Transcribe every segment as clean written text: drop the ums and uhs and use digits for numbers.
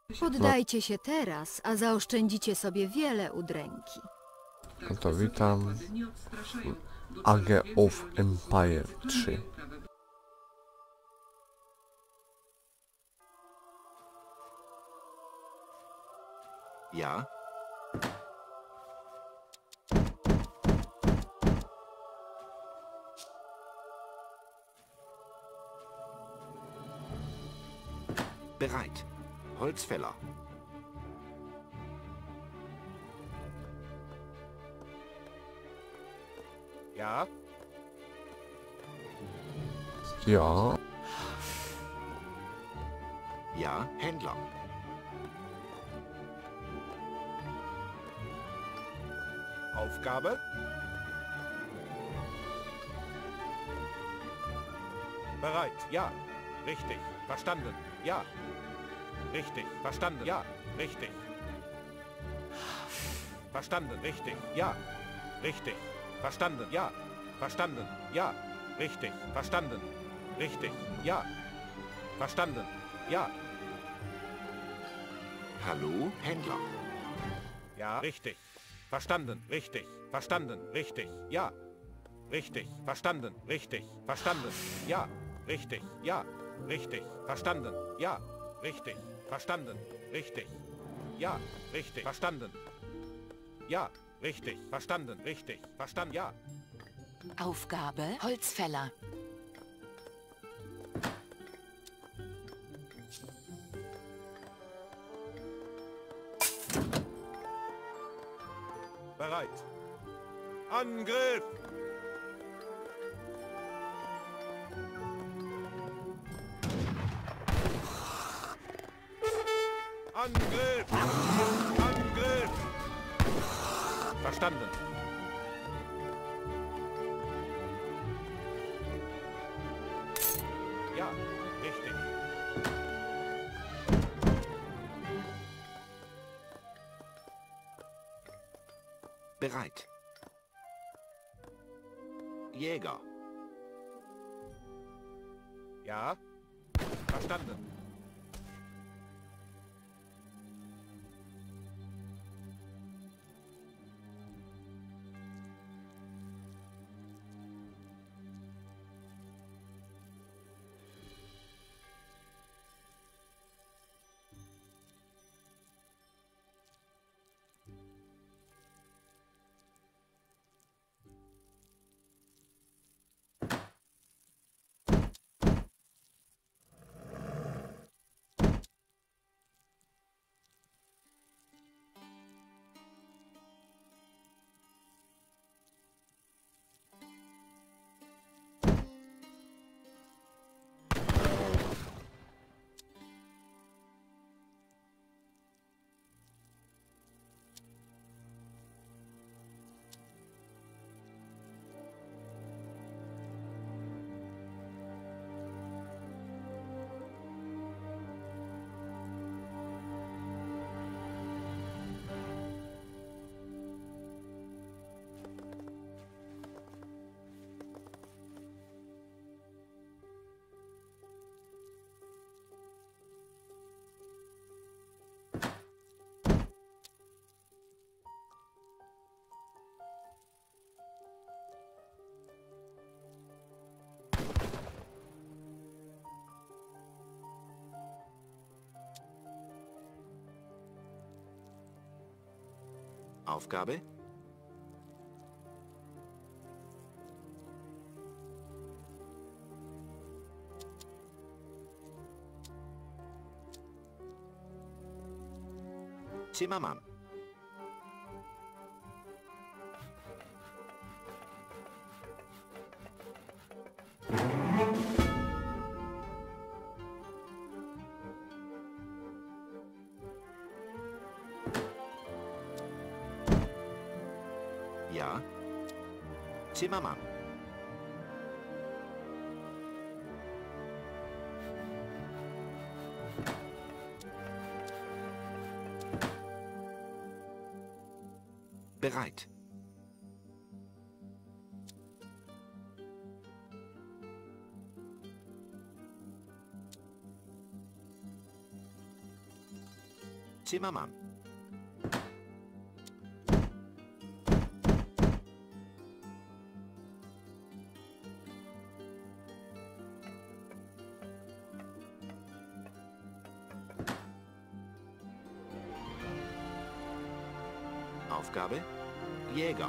Poddajcie się teraz, a zaoszczędzicie sobie wiele udręki. No to witam. Age of Empire 3. Ja? Bereit. Holzfäller. Ja? Ja. Ja, Händler. Aufgabe? Bereit, ja. Richtig, verstanden, ja. Richtig, verstanden, ja. Richtig. Verstanden, richtig, ja. Richtig, verstanden, ja. Verstanden, ja. Richtig, verstanden. Richtig, ja. Verstanden, ja. Hallo, Händler. Ja, richtig. Verstanden, richtig. Verstanden, richtig, ja. Richtig, verstanden, richtig. Verstanden, ja. Richtig, ja. Richtig, verstanden, ja. Richtig, verstanden, richtig. Ja, richtig, verstanden. Ja, richtig, verstanden, richtig. Verstanden, ja. Aufgabe Holzfäller. Bereit. Angriff! Angriff! Angriff! Verstanden. Ja, richtig. Bereit. Jäger. Ja, verstanden. Aufgabe? Zimmermann. Ja. Zimmermann. Bereit. Zimmermann. Aufgabe: Jäger.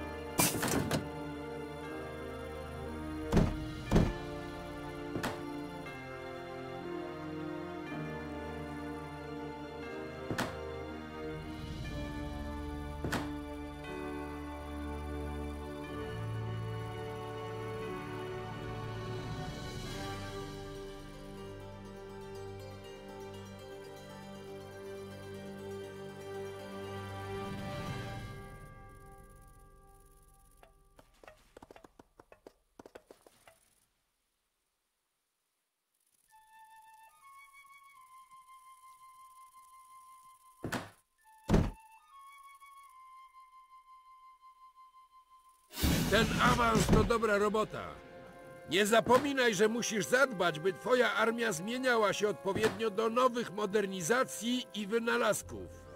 Ten awans to dobra robota. Nie zapominaj, że musisz zadbać, by twoja armia zmieniała się odpowiednio do nowych modernizacji i wynalazków.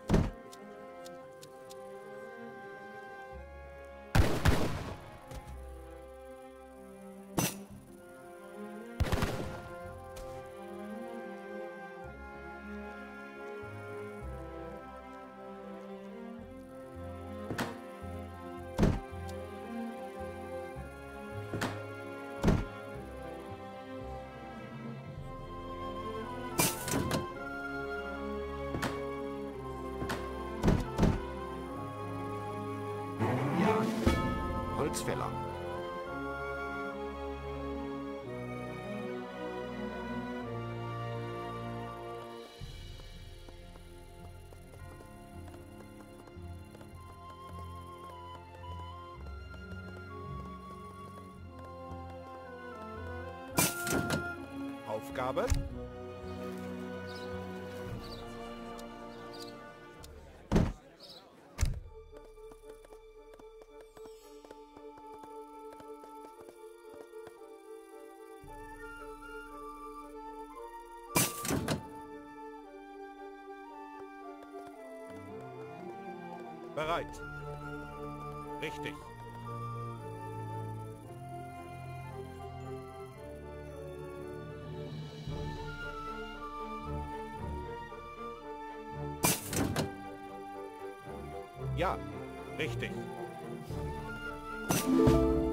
Holzfäller. Aufgabe: bereit. Richtig. Ja, richtig.